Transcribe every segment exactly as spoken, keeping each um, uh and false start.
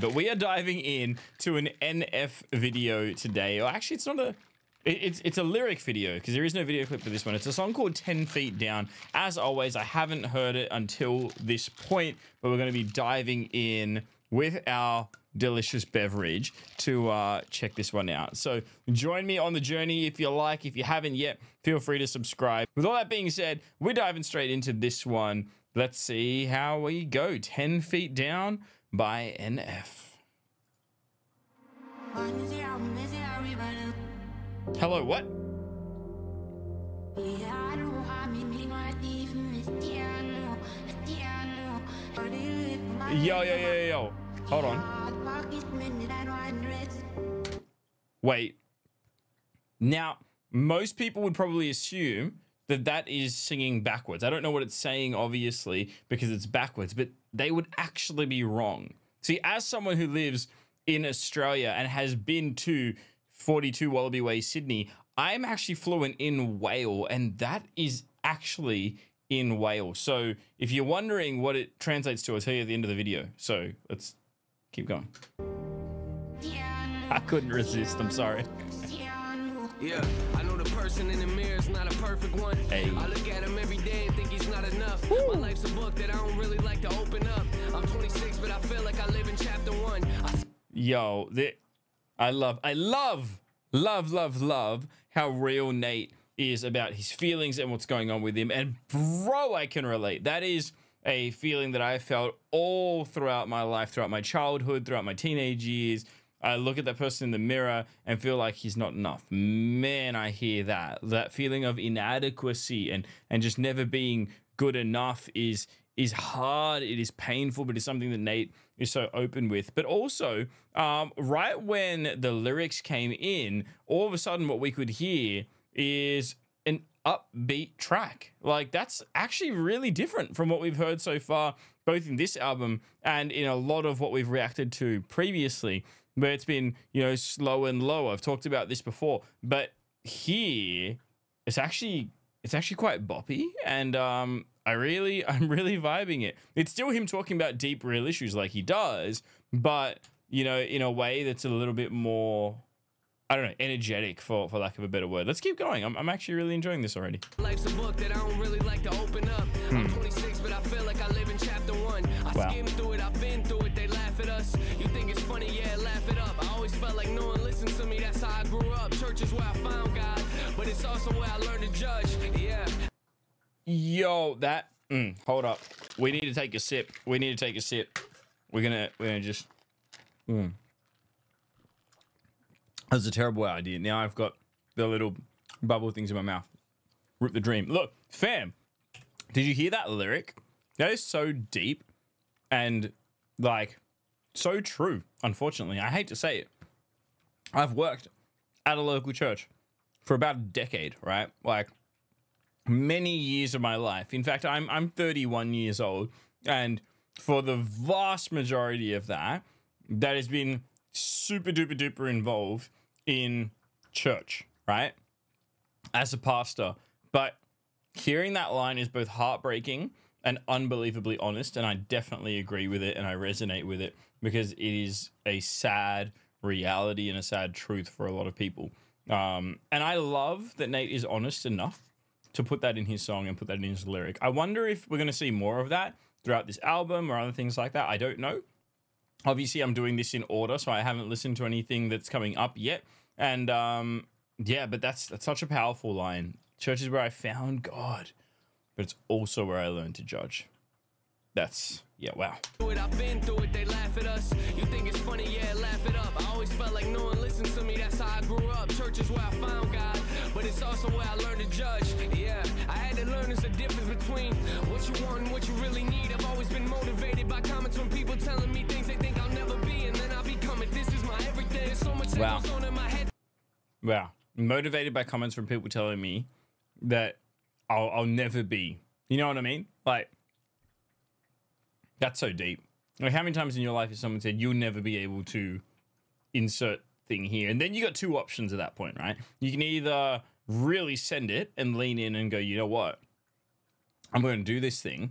but we are diving in to an N F video today. Or actually, it's not a... It's it's a lyric video because there is no video clip for this one. It's a song called ten feet down. As always, I haven't heard it until this point, but we're going to be diving in with our delicious beverage to uh, check this one out. So join me on the journey if you like. If you haven't yet, feel free to subscribe. With all that being said, we're diving straight into this one. Let's see how we go. ten feet down by N F. Hello, what? Yo, yo, yo, yo, yo. Hold on. Wait. Now, most people would probably assume that that is singing backwards. I don't know what it's saying, obviously, because it's backwards, but they would actually be wrong. See, as someone who lives in Australia and has been to forty-two Wallaby Way, Sydney, I'm actually fluent in Whale, and that is actually in Whale. So if you're wondering what it translates to, I'll tell you at the end of the video. So let's keep going. I couldn't resist, I'm sorry. Yeah, I know the person in the mirror is not a perfect one. Hey. I look at him every day and think he's not enough. Woo. My life's a book that I don't really like to open up. I'm twenty-six, but I feel like I live in chapter one. I Yo, the, I love, I love, love, love, love how real Nate is about his feelings and what's going on with him. And bro, I can relate. That is a feeling that I felt all throughout my life, throughout my childhood, throughout my teenage years. I look at that person in the mirror and feel like he's not enough. Man, I hear that. That feeling of inadequacy and, and just never being good enough is, is hard. It is painful, but it's something that Nate is so open with. But also, um, right when the lyrics came in, all of a sudden what we could hear is an upbeat track. Like, that's actually really different from what we've heard so far, both in this album and in a lot of what we've reacted to previously, where it's been, you know, slow and low. I've talked about this before, but here it's actually it's actually quite boppy, and um I really I'm really vibing it. It's still him talking about deep real issues like he does, but you know, in a way that's a little bit more, I don't know, energetic, for for lack of a better word. Let's keep going. I'm I'm actually really enjoying this already. Life's a book that I don't really like to open up. Hmm. I'm twenty-six, but I feel like I live in chapter one. I Wow. skimmed through it, I've been through it, they laugh at us. You think it's funny, yeah, laugh it up. I always felt like no one listened to me, that's how I grew up. Church is where I found God, but it's also where I learned to judge, yeah. Yo, that mm, hold up. We need to take a sip. We need to take a sip. We're gonna we're gonna just mm. That's a terrible idea. Now I've got the little bubble things in my mouth. Rip the dream. Look, fam, did you hear that lyric? That is so deep and like so true. Unfortunately, I hate to say it. I've worked at a local church for about a decade, right? Like many years of my life. In fact, I'm I'm thirty-one years old, and for the vast majority of that, that has been super duper duper involved in church, right? As a pastor. But hearing that line is both heartbreaking and unbelievably honest, and I definitely agree with it and I resonate with it because it is a sad reality and a sad truth for a lot of people. Um, and I love that Nate is honest enough to put that in his song and put that in his lyric. I wonder if we're going to see more of that throughout this album or other things like that. I don't know. Obviously, I'm doing this in order, so I haven't listened to anything that's coming up yet. And um, yeah, but that's that's such a powerful line. Church is where I found God, but it's also where I learned to judge. That's, yeah, wow. I've been through it, they laugh at us. You think it's funny, yeah, laugh it up. I always felt like no one listened to me, that's how I grew up. Church is where I found God, but it's also where I learned to judge. Yeah, I had to learn there's a difference between what you want and what you really need. I've always been motivated by comments from people telling me things they think I'll never be, and then I become it. This is my everything. There's so much that Wow. goes on in my head. Wow. Motivated by comments from people telling me that I'll, I'll never be. You know what I mean? Like, that's so deep. Like, how many times in your life has someone said you'll never be able to insert thing here? And then you got two options at that point, right? You can either really send it and lean in and go, you know what? I'm going to do this thing,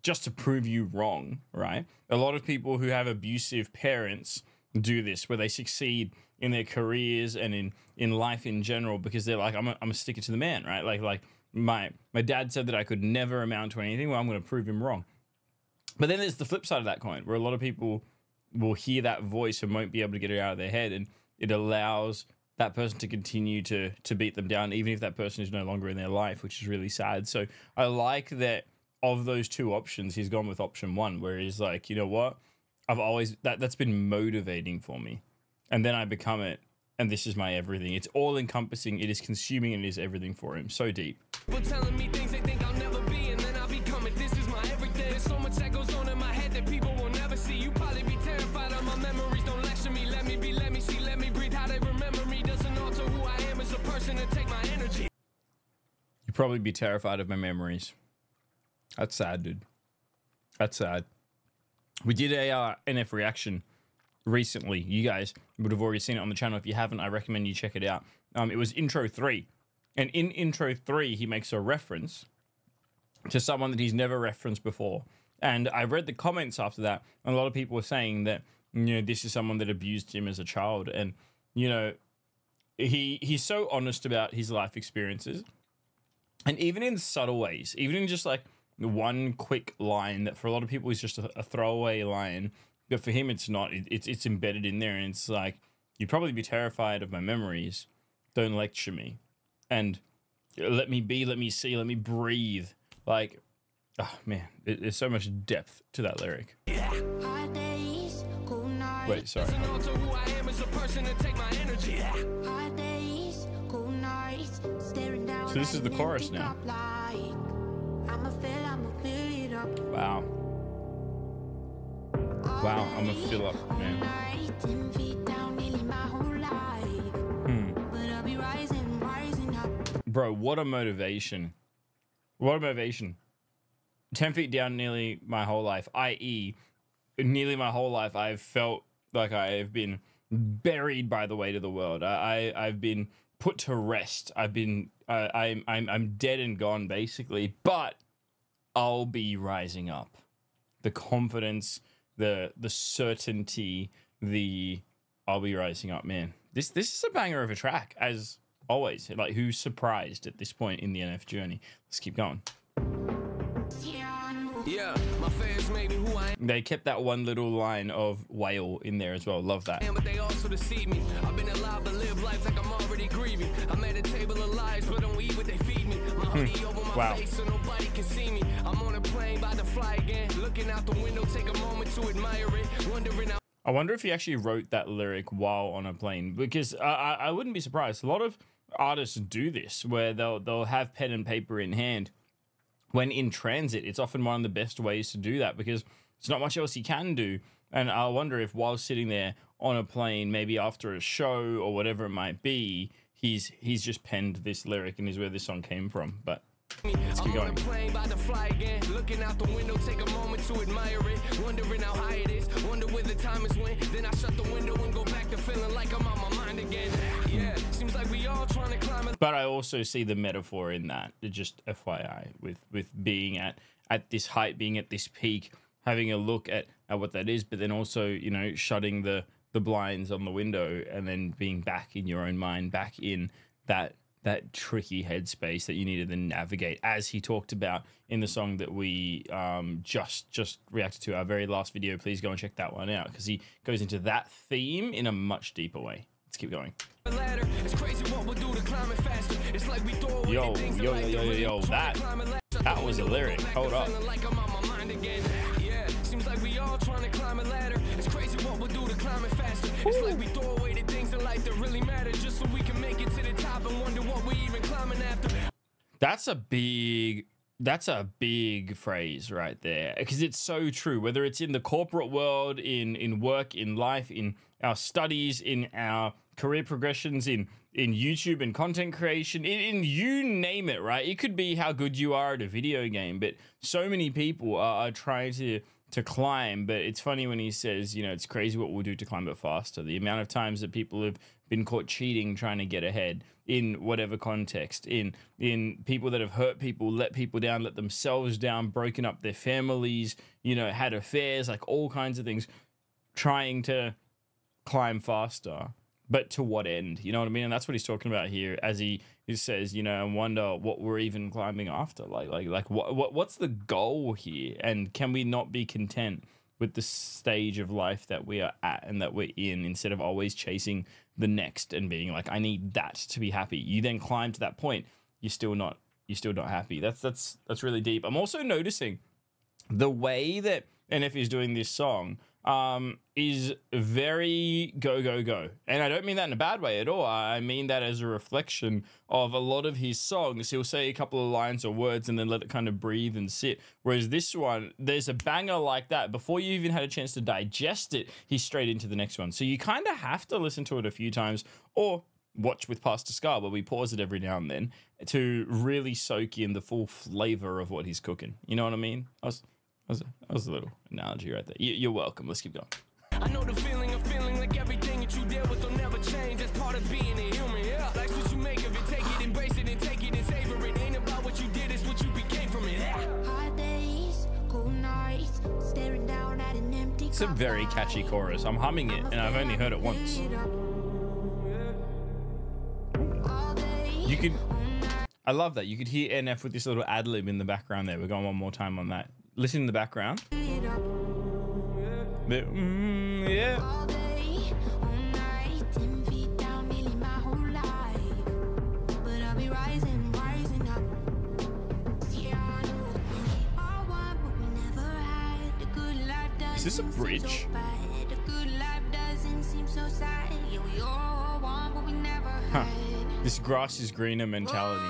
just to prove you wrong, right? A lot of people who have abusive parents do this, where they succeed in their careers and in, in life in general because they're like, I'm a, I'm a sticker to the man, right? Like, like my, my dad said that I could never amount to anything. Well, I'm going to prove him wrong. But then there's the flip side of that coin, where a lot of people will hear that voice and won't be able to get it out of their head. And it allows that person to continue to, to beat them down, even if that person is no longer in their life, which is really sad. So I like that of those two options, he's gone with option one, where he's like, you know what? I've always, that, that's been motivating for me. And then I become it. And this is my everything. It's all encompassing. It is consuming and it is everything for him. So deep. People telling me things they think I'll never be, and then I'll become it. This is my everything. There's so much that goes on in my head that people will never see. You probably be terrified of my memories. Don't lecture me. Let me be, let me see, let me breathe. How they remember me doesn't alter who I am as a person and take my energy. You'd probably be terrified of my memories. That's sad, dude. That's sad. We did a uh, N F reaction recently. You guys would have already seen it on the channel. If you haven't, I recommend you check it out. Um, it was intro three. And in intro three, he makes a reference to someone that he's never referenced before. And I read the comments after that, and a lot of people were saying that, you know, this is someone that abused him as a child. And, you know, he he's so honest about his life experiences. And even in subtle ways, even in just like one quick line that for a lot of people is just a, a throwaway line, but for him it's not. It, it's it's embedded in there, and it's like, you'd probably be terrified of my memories. Don't lecture me, and let me be, let me see, let me breathe. Like, oh man, it, there's so much depth to that lyric. Wait, sorry. So this is the chorus now. Wow. Wow, I'm gonna fill up, man. Hmm. Bro, what a motivation. What a motivation. ten feet down nearly my whole life, that is nearly my whole life, I've felt like I have been buried by the weight of the world. I, I, I've been put to rest. I've been, uh, I'm, I'm, I'm dead and gone, basically. But I'll be rising up. The confidence, the, the certainty, the I'll be rising up, man. This, this is a banger of a track, as always. Like, who's surprised at this point in the N F journey? Let's keep going. Yeah, my fans made me who I am. They kept that one little line of wail in there as well. Love that. But they also deceive me. I've been alive but live life like I'm already grieving. I'm at a table of lies, but don't eat what they feed me. My hoodie over my Wow. face so nobody can see me. I'm on a plane by the fly again. Looking out the window, take a moment to admire it. Wondering how I wonder if he actually wrote that lyric while on a plane, because I, I, I wouldn't be surprised. A lot of artists do this, where they'll they'll have pen and paper in hand. When in transit, it's often one of the best ways to do that, because there's not much else you can do. And I wonder if while sitting there on a plane, maybe after a show or whatever it might be, he's he's just penned this lyric and is where this song came from. But let's keep going. I'm on a plane by the fly again. Looking out the window, take a moment to admire it. Wondering how high it is. Wonder where the time is when. Then I shut the window and go back to feeling like I'm on my mind again. Yeah, seems like we all trying to climb a But I also see the metaphor in that. It just F Y I with with being at at this height, being at this peak, having a look at, at what that is, but then also, you know, shutting the the blinds on the window and then being back in your own mind, back in that that tricky headspace that you need to then navigate, as he talked about in the song that we um, just just reacted to, our very last video. Please go and check that one out, because he goes into that theme in a much deeper way. Let's keep going. ladder. It's crazy what we'll do to climb it faster. It's like we throw away Yo, the things yo, that like yo, to yo, really yo, try that- to climb a ladder. that was a lyric. Go back Hold to up. feeling like I'm on my mind again. Yeah, seems like we all trying to climb a ladder. It's crazy what we'll do to climb it faster. It's like we throw away the things in life that really matter, just so we can make it to the top and wonder what we even climbing after. That's a big that's a big phrase right there, because it's so true. Whether it's in the corporate world, in in work, in life, in our studies, in our career progressions, in in YouTube and content creation, in, in you name it, right? It could be how good you are at a video game, but so many people are, are trying to to climb, but it's funny when he says, you know, it's crazy what we'll do to climb it faster. The amount of times that people have been caught cheating, trying to get ahead in whatever context, in in people that have hurt people, let people down, let themselves down, broken up their families, you know, had affairs, like all kinds of things, trying to climb faster. But to what end? You know what I mean? And that's what he's talking about here as he, he says, you know, and wonder what we're even climbing after. Like, like, like what, what, what's the goal here? And can we not be content with the stage of life that we are at and that we're in, instead of always chasing the next and being like, I need that to be happy. You then climb to that point, you're still not, you're still not happy. That's, that's, that's really deep. I'm also noticing the way that N F is doing this song um, is very go, go, go. And I don't mean that in a bad way at all. I mean that as a reflection of a lot of his songs. He'll say a couple of lines or words and then let it kind of breathe and sit. Whereas this one, there's a banger like that. Before you even had a chance to digest it, he's straight into the next one. So you kind of have to listen to it a few times, or watch with Pastor Scar, where we pause it every now and then to really soak in the full flavor of what he's cooking. You know what I mean? I was... That was, a, that was a little analogy right there. You, you're welcome. Let's keep going. I know the feeling of feeling like everything that you deal with will never change. That's part of being a human. Yeah. Life's what you make of it. Take it, embrace it, and take it and savor it. Ain't about what you did, it's what you became from it. Yeah. Hard days, cool nights, staring down at an empty It's a very catchy chorus. I'm humming it, and I've only heard it once. You could... I love that. You could hear N F with this little ad-lib in the background there. We're going one more time on that. Listen in the background. But, mm, yeah. All day, all night, ten feet down, nearly my whole life. But I'll be rising, rising up. Yeah, I know we all want what we never had. The good life doesn't Is this a bridge? seem so bad. The good life doesn't seem so sad. Yeah, we all want what we never Huh. had. This grass is greener mentality.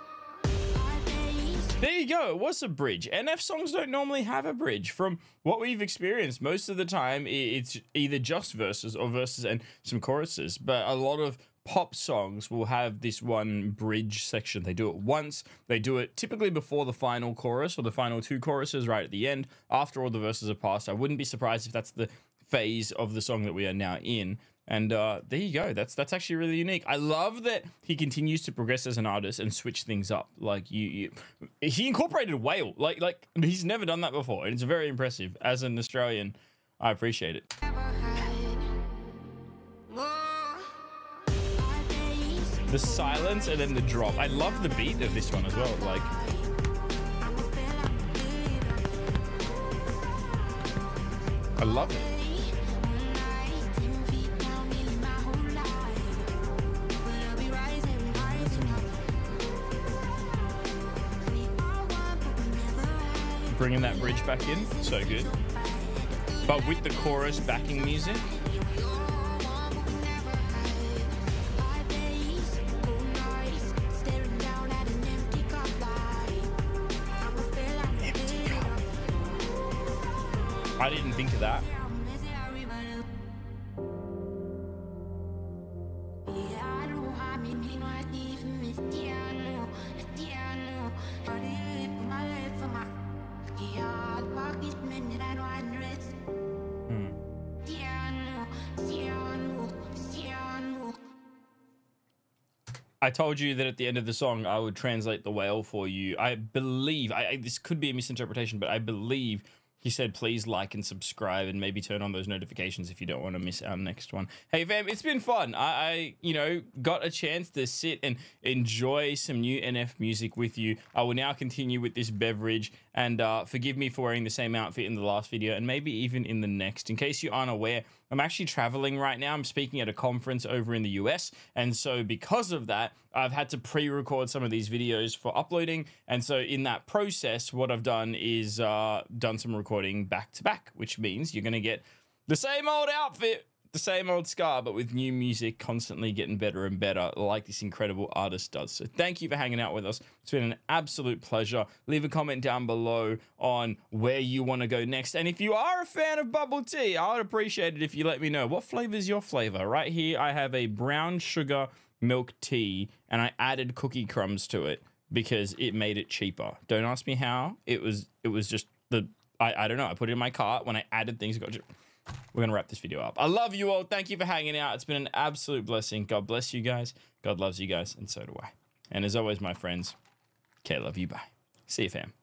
There you go. It was a bridge. N F songs don't normally have a bridge. From what we've experienced, most of the time it's either just verses or verses and some choruses. But a lot of pop songs will have this one bridge section. They do it once. They do it typically before the final chorus or the final two choruses right at the end, after all the verses are passed. I wouldn't be surprised if that's the phase of the song that we are now in. And uh, there you go. That's that's actually really unique. I love that he continues to progress as an artist and switch things up. Like you, you he incorporated whale. Like like he's never done that before, and it's very impressive. As an Australian, I appreciate it. The silence and then the drop. I love the beat of this one as well. Like. I love it. Bringing that bridge back in, so good. But with the chorus backing music. I didn't think of that. I told you that at the end of the song, I would translate the whale for you. I believe, I, I, this could be a misinterpretation, but I believe he said, please like and subscribe and maybe turn on those notifications if you don't want to miss our next one. Hey, fam, it's been fun. I, I, you know, got a chance to sit and enjoy some new N F music with you. I will now continue with this beverage, and uh, forgive me for wearing the same outfit in the last video and maybe even in the next. In case you aren't aware, I'm actually traveling right now. I'm speaking at a conference over in the U S. And so because of that, I've had to pre-record some of these videos for uploading. And so in that process, what I've done is uh, done some recording back to back, which means you're going to get the same old outfit, the same old Scar, but with new music constantly getting better and better, like this incredible artist does. So thank you for hanging out with us. It's been an absolute pleasure. Leave a comment down below on where you want to go next. And if you are a fan of bubble tea, I would appreciate it if you let me know. What flavor is your flavor? Right here, I have a brown sugar milk tea, and I added cookie crumbs to it because it made it cheaper. Don't ask me how. It was, it was just the... I, I don't know. I put it in my cart. When I added things, got we're gonna wrap this video up. I love you all. Thank you for hanging out. It's been an absolute blessing. God bless you guys. God loves you guys, and so do I. And as always, my friends, K love you. Bye. See you, fam.